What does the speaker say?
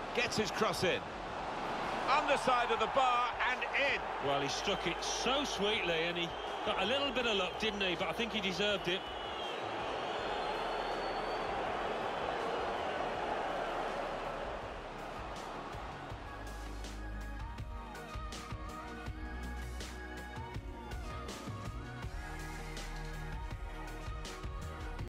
Gets his cross in. Underside of the bar and in. Well, he struck it so sweetly and he got a little bit of luck, didn't he? But I think he deserved it.